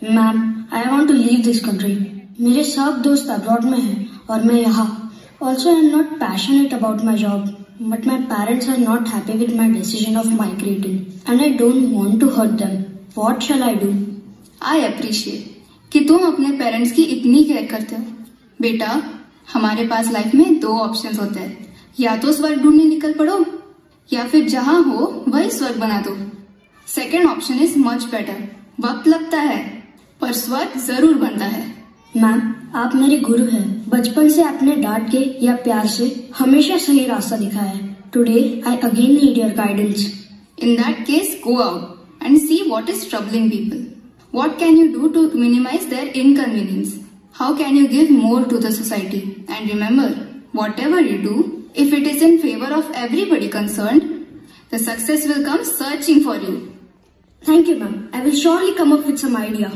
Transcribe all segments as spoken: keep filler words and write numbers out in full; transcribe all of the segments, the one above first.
Ma'am, I want to leave this country. मेरे सब दोस्त अब्रॉड में हैं और मैं यहाँ। Also I am not passionate about my job, but my parents are not happy with my decision of migrating and I don't want to hurt them. What shall I do? I appreciate कि तुम अपने parents की इतनी care करते हो। बेटा, हमारे पास life में दो ऑप्शंस होते हैं, या तो स्वर्ग ढूंढने निकल पड़ो या फिर जहां हो वही स्वर्ग बना दो। Second option is much better. वक्त लगता है पर स्वर्ग जरूर बनता है। मैम, आप मेरे गुरु हैं। बचपन से आपने डांट के या प्यार से हमेशा सही रास्ता दिखाया है। Today I again need your guidance. In that case, go out and see what is troubling people. What can you do to minimize their inconvenience? How can you give more to the society? And remember, whatever you do, if it is in favor of everybody concerned, the success will come searching for you. Thank you, ma'am. I will surely come up with some idea.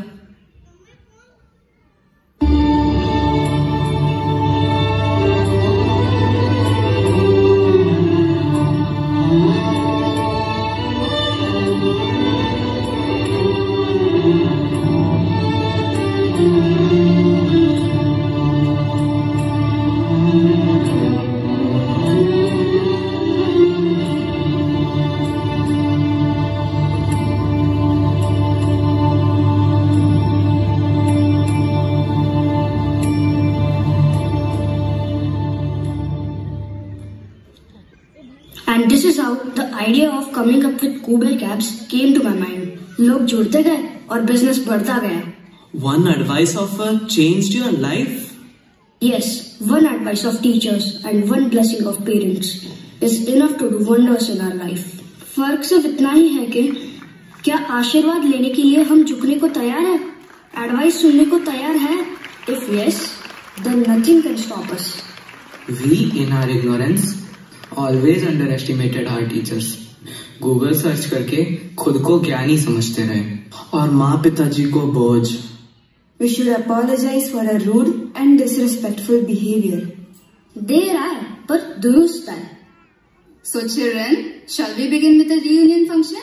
And this is how the idea of coming up with Kuber cabs came to my mind. लोग जुड़ते गए और business बढ़ता गया। One advice offer changed your life? Yes, one advice of teachers and one blessing of parents is enough to do wonders in our life. फर्क सिर्फ इतना ही है कि क्या आशीर्वाद लेने के लिए हम झुकने को तैयार हैं? एडवाइस सुनने को तैयार है? If yes, then nothing can stop us. We in our ignorance always underestimated our teachers. Google search करके खुद को ज्ञानी समझते रहे और माँ पिताजी को बोझ। We should apologize for our rude and disrespectful behavior. There are, but do you stand? So children, shall we begin with the reunion function?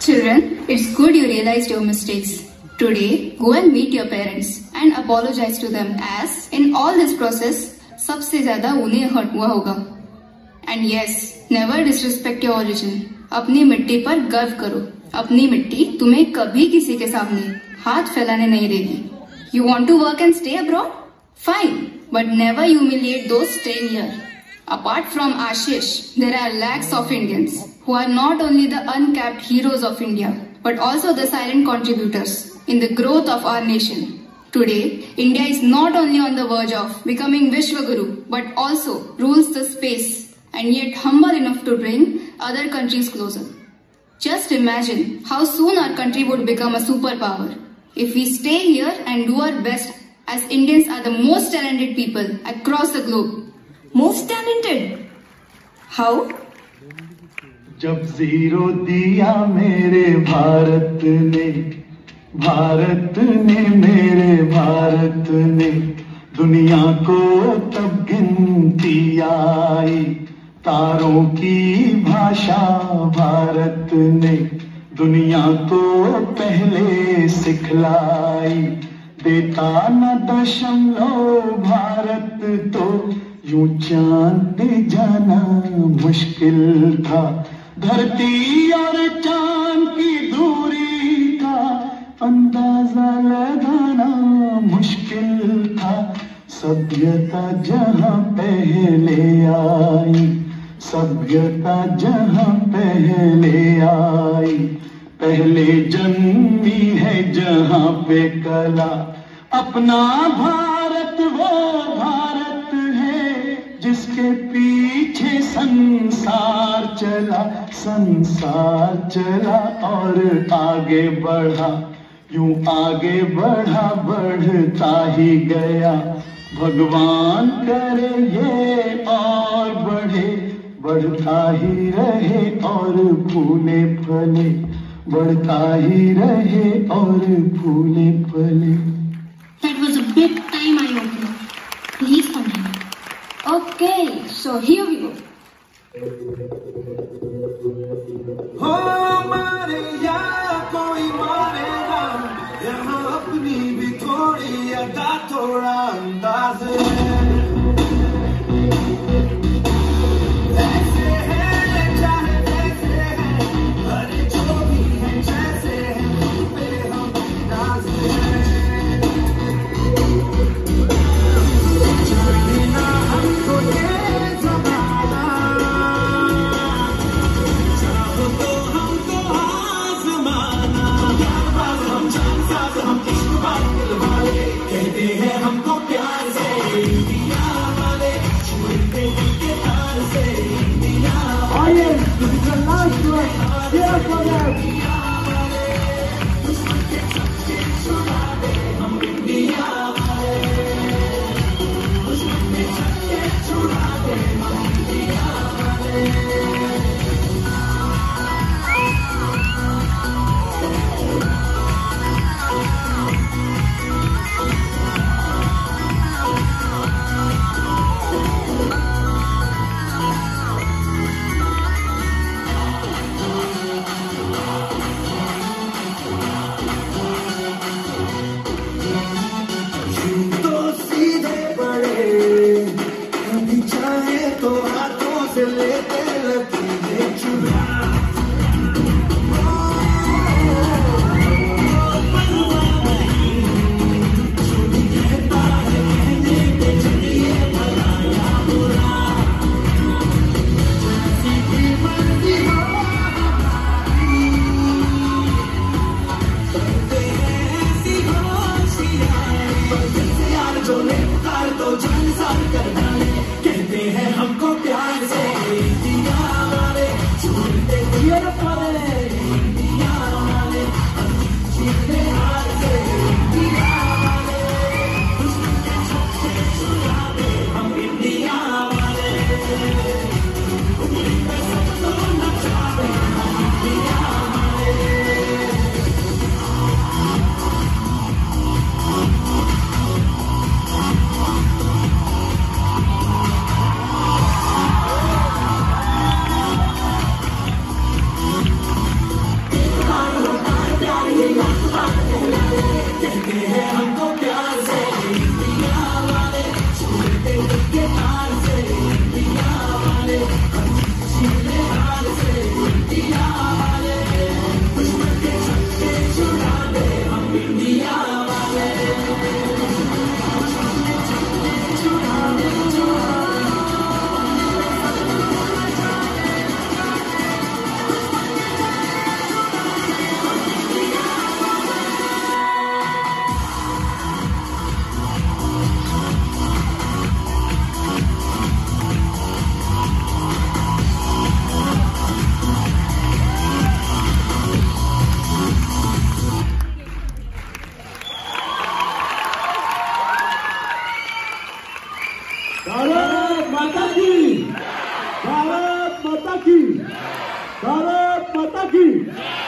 Children, it's good you realized your mistakes. Today, go and meet your parents and apologize to them as in all this process, सबसे ज़्यादा उन्हें hurt हुआ होगा. And yes, never disrespect your origin. अपनी मिट्टी पर गर्व करो. अपनी मिट्टी तुम्हें कभी किसी के सामने हाथ फैलाने नहीं देगी. You want to work and stay abroad? Fine, but never humiliate those staying here. Apart from Ashish, there are lakhs of Indians who are not only the uncapped heroes of India, but also the silent contributors in the growth of our nation. Today, India is not only on the verge of becoming Vishwaguru, but also rules the space and yet humble enough to bring other countries closer. Just imagine how soon our country would become a superpower. If we stay here and do our best, as Indians are the most talented people across the globe. Most talented? How? जब zero दिया मेरे भारत ने, भारत ने मेरे भारत ने, दुनिया को तब गिनती आई. तारों की भाषा भारत ने दुनिया को पहले सिखलाई. देता न दशमलव भारत तो यूं चांद जाना मुश्किल था. धरती और चांद की दूरी का अंदाजा लगाना मुश्किल था. सभ्यता जहां पहले आई, सभ्यता जहां पहले आई, पहले जन्मी है जहां पे कला. अपना भारत वो भारत है जिसके पीछे संसार चला, संसार चला और आगे बढ़ा. यूं आगे बढ़ा बढ़ता ही गया. भगवान करे ये और बढ़े, बढ़ता ही रहे और फूले फले, बढ़ता ही रहे और फूले फले. That was a big time eye opener. Please continue. Okay, so here we go. हो मारे या कोई मारेगा, यहाँ अपनी भी थोड़ी अदा थोड़ा अंदाज है. ऐसे है चाहे जैसे है, अरे जो भी है जैसे है, हम पे हम नाज है. जाने ना हमको ये जमाना, चाहो तो हम भारत माता की